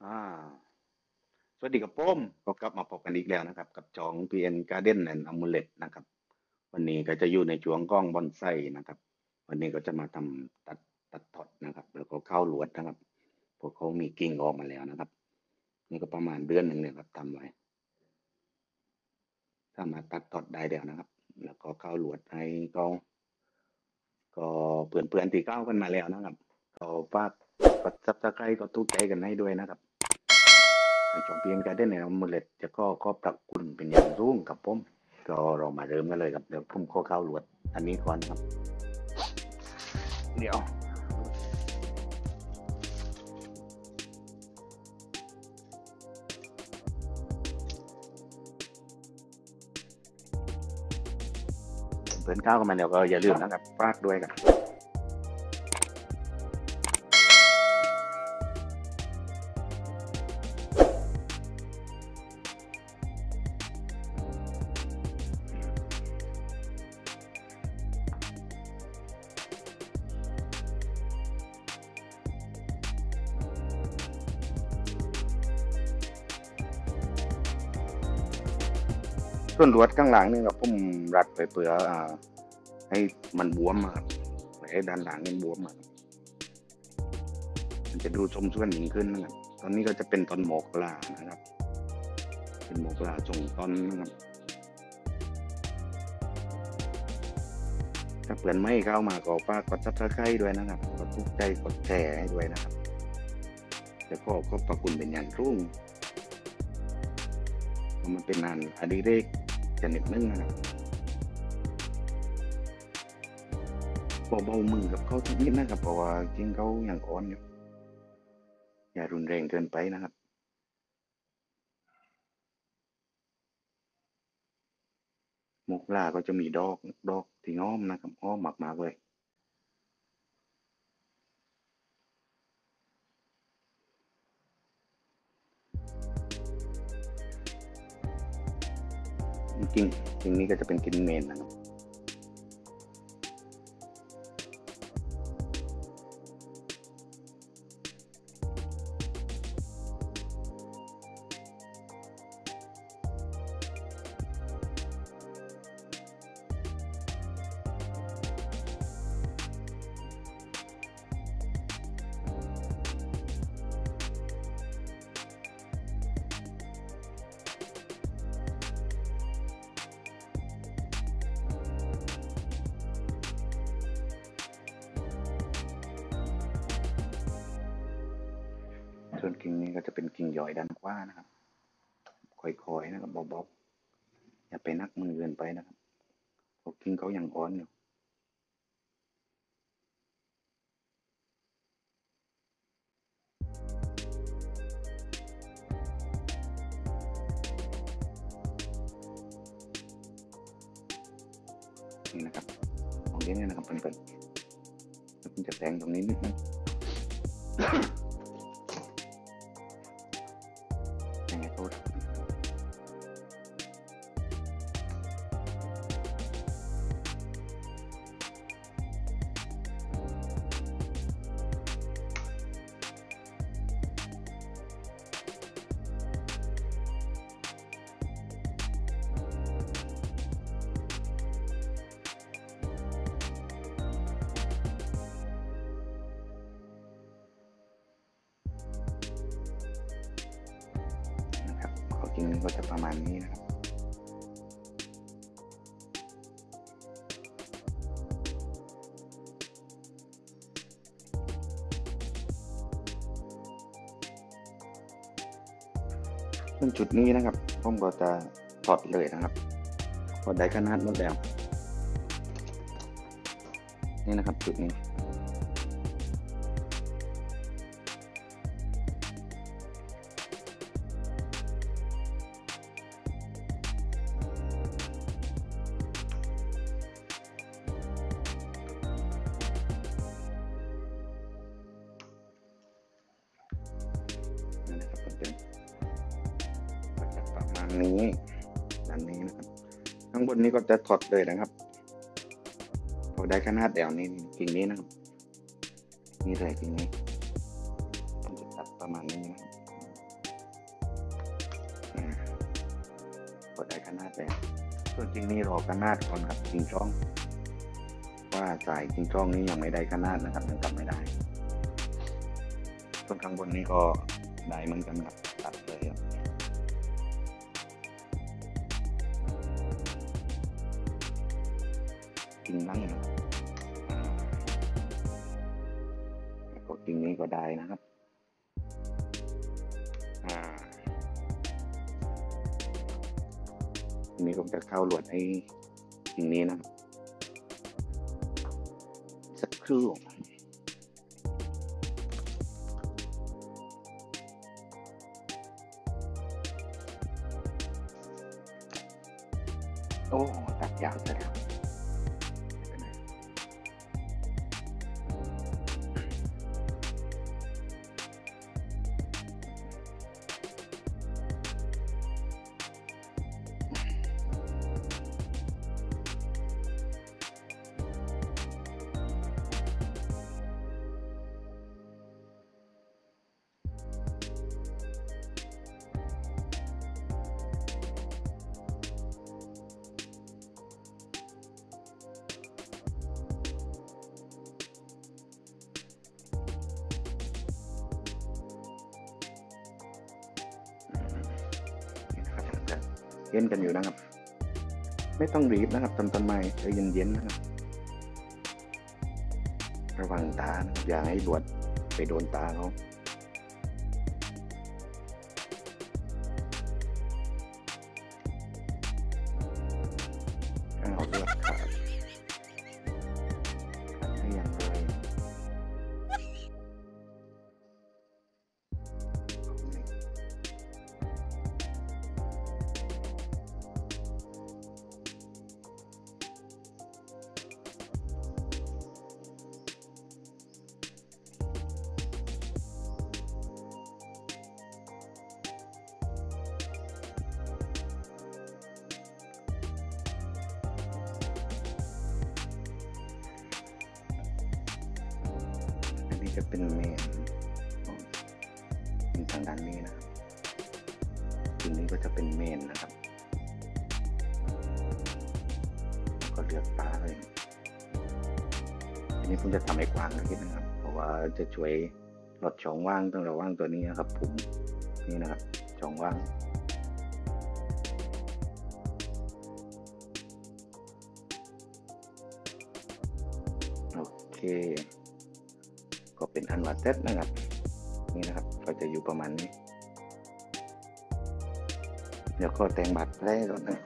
อ่าสวัสดีครับผมก็กลับมาพบกันอีกแล้วนะครับกับจอง PN Garden and Amulet นะครับวันนี้ก็จะอยู่ในช่วงกล้องบอนไซนะครับวันนี้ก็จะมาทำตัดถอดนะครับแล้วก็เข้าลวดนะครับพวกเขามีกิ่งออกมาแล้วนะครับนี่ก็ประมาณเดือนหนึ่งเลยครับทำไว้ถ้ามาตัดถอดได้แล้วนะครับแล้วก็เข้าลวดให้ก็เพื่อนๆที่เข้ากันมาแล้วนะครับก็ฝากกดซับสไครต์ก็ทุกใจกันให้ด้วยนะครับ ทางช่องเพียงการได้ในมูลเลตจะก็ขอบพระคุณเป็นอย่างสูงครับผมก็เรามาเริ่มกันเลยครับเดี๋ยวผมขอเข้าลวดอันนี้ก่อนครับเดี๋ยวเพื่อนเข้ากันมาเดี๋ยวก็อย่าลืมนะครับฝากด้วยครับส่วนลวดข้างหลังนี่ครับผมรัดไปเพื่อให้มันบวมครับให้ด้านหลังมันบวมครับมันจะดูชมชวนยิ่งขึ้นนะครับตอนนี้ก็จะเป็นตอนหมอกลานะครับเป็นหมอกลาส่งตอนนะครับถ้าเพื่อนไม่เข้ามาก็ฝากกดซับสไครต์ด้วยนะครับกดทุกใจกดแชร์ให้ด้วยนะครับจะขอขอบพระคุณเป็นอย่างสูง มันเป็นงานอดิเรกชนิดนึงนะครับเบาๆมือกับเขาทุกนิดนะครับเพราะว่าจริงเขาอย่างอ่อนอยู่อย่ารุนแรงเกินไปนะครับมกลาก็จะมีดอกที่ง้อมนะครับง้อมมากๆเลยจริงนี้ก็จะเป็นกินเมนนะครับส่วนกิ่งนี้ก็จะเป็นกิ่งย่อยด้านขวานะครับค่อยๆนะครับเบาๆอย่าไปนักมือเกินไปนะครับเพราะกิ่งเขายังอ่อนอยู่นี่นะครับมองเห็นนะครับเพื่อนๆแล้วผมจะแซงตรงนี้นิดนึงยังไงโทษนะครับเขาจริงก็จะประมาณนี้นะครับ ซึ่งจุดนี้นะครับผมก็จะถอดเลยนะครับพอได้ขนาดหมดแล้วนี่นะครับจุดนี้นี่นะครับเป็นประมาณนี้ด้านนี้นะครับข้างบนนี้ก็จะถอดเลยนะครับพอได้ขนาดแล้วนี่กิ่งนี้นะครับนี่เลยกิ่งนี้ผมจะตัดประมาณนี้นะครับก็ได้ขนาดแล้วส่วนจริงนี่รอขนาดก่อนครับจริงจ้องว่าสายจริงจ้องนี้ยังไม่ได้ขนาดนะครับยังกลับไม่ได้ส่วนข้างบนนี้ก็ได้เหมือนกันครับตัดเลยครับจริงนั่งนะก็จริงนี้ก็ได้นะครับทีนี้ผมจะเข้าหลวดให้จริงนี้นะครับสักครู่โอ้ตัดยาวแล้วเย็นกันอยู่นะครับไม่ต้องรีบนะครับทำต้นไม้ใจเย็นๆนะครับระวังตาอย่าให้หลวดไปโดนตาเขาเลือดขาดให้อย่างไรจะเป็นเมนทางด้านนี้นะครับทีนี้ก็จะเป็นเมนนะครับก็เลือกตาเลยทีนี้ผมจะทำให้กว้างนิดนะครับเพราะว่าจะช่วยลดช่องว่างตรงระหว่างตัวนี้นะครับผมนี่นะครับช่องว่างโอเคก็เป็นอันว่าเซตนะครับนี่นะครับก็จะอยู่ประมาณนี้เดี๋ยวก็แต่งบัตรแผลก่อนนะ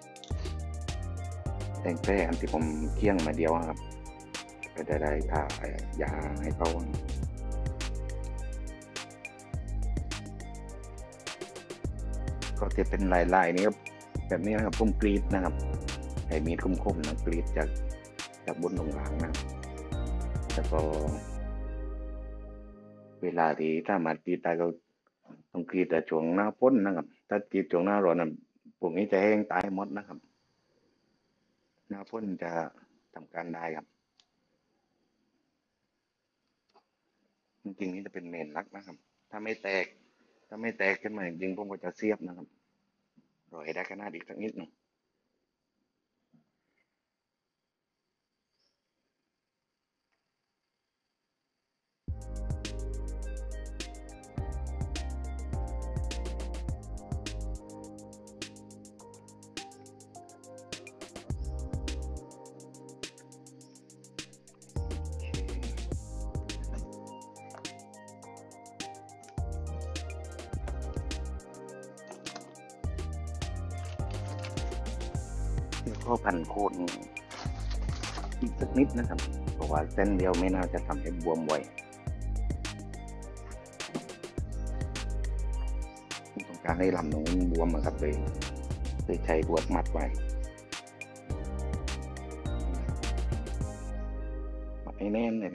แต่งแผลอันที่ผมเคี่ยงมาเดียวครับก็จะได้ทายาให้เขาก็จะเป็นลายๆนี้ครับแบบนี้นะครับผมกรีดนะครับให้มีคมๆนะกรีดจากบนลงล่างนะแล้วก็เวลาที่ถ้ามากรีดได้ก็ต้องกรีดแต่ช่วงหน้าฝนนะครับถ้ากรีดช่วงหน้าร้อนพวกนี้จะแห้งตายหมดนะครับหน้าฝนจะทำการได้ครับจริงๆนี่จะเป็นเมนลักนะครับถ้าไม่แตกขึ้นมาจริงๆผมก็จะเสียบนะครับรอให้ได้ขนาดอีกสักนิดหนึ่งก็พันโคนอีกสักนิดนะครับเพราะว่าเส้นเดียวไม่น่าจะทำให้บวมบ่อยต้องการให้ลำหนูบวมนะครับเลยใช้ลวดมัดไว้มัดให้แน่นเลย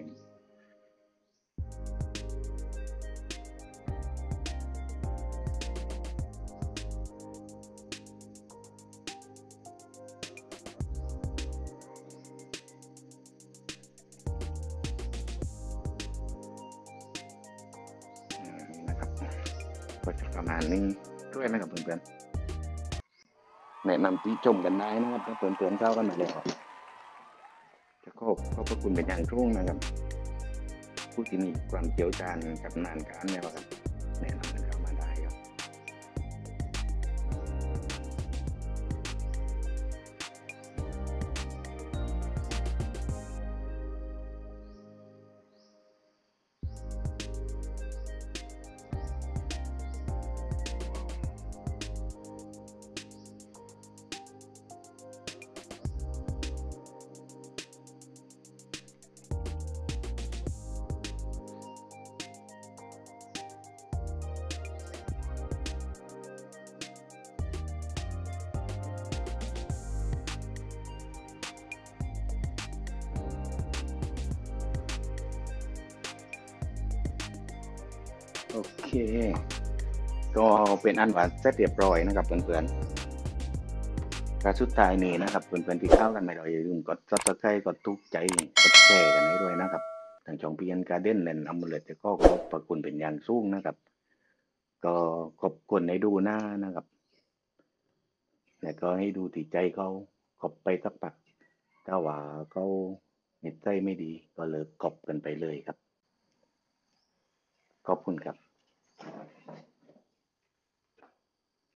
ก็จะประมาณนี้ด้วยนะครับเพื่อนแนะนำติชมกันได้นะครับถ้าเพื่อนๆเข้ากันมาแล้วจะขอบพระคุณเป็นอย่างสูงนะครับผู้ที่มีความเชี่ยวชาญกับงานการเนี่ยครับแนะนำกันเข้ามาได้ครับโอเคก็เป็นอันว่าเสร็จเรียบร้อยนะครับเพื่อนๆการสุดท้ายนี้นะครับเพื่อนๆที่เข้ากันมาเราอย่าลืมกด subscribe กดถูกใจกดแชร์กันให้ด้วยนะครับทางช่องพีเอ็นการ์เด้นและอัมเลตก็ขอบพระคุณเป็นอย่างสูงนะครับก็ขอบคุณให้ดูหน้านะครับแล้วก็ให้ดูที่ใจเขาขอบไปสักพักถ้าว่าเขานิสัยไม่ดีก็เลิกกอบกันไปเลยครับขอบคุณครับ